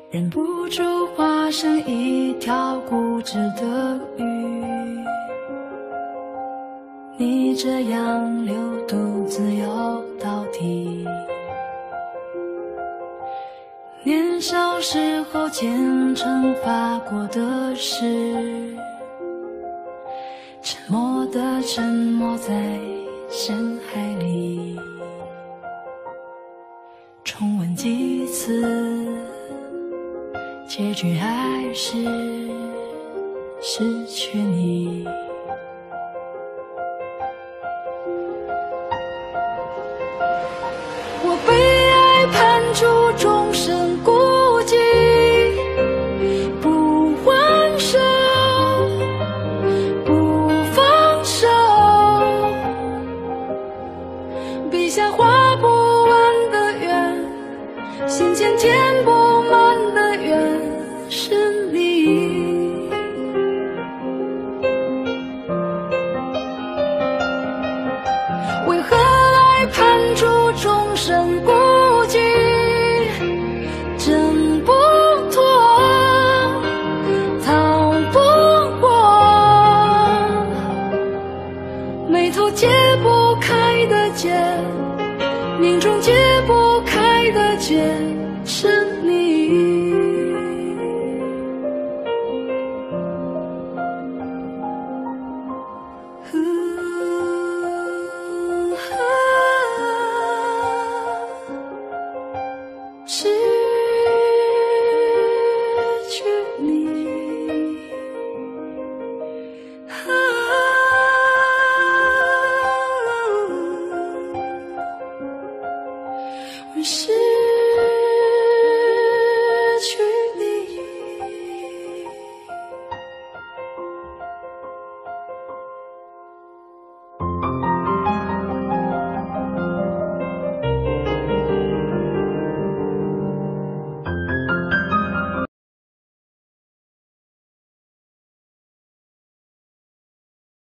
忍不住化身一条固执的鱼。你这样流独自游到底，年少时候虔诚发过的誓，沉默的沉没在深海里，重温几次，结局还是失去你。我被爱判处终身孤寂，不还手，不放手，笔下画不完的圆，心间填不满的缘，是你。为何爱判处终身孤寂，挣不脱，逃不过，眉头解不开的结，命中解不开的结，是你。失去你，为失